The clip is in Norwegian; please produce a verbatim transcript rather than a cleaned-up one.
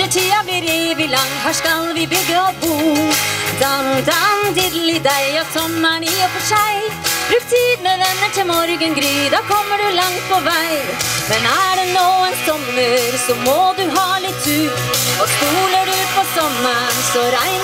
Vintertida blir evig lang, her skal vi bygge og bo. Dan, dan, diddly deg, og sommeren i og for seg. Bruk tid med venner til morgengry, da kommer du langt på vei. Men er det nå en sommer, så må du ha litt tur. Og stoler du på sommeren, så regner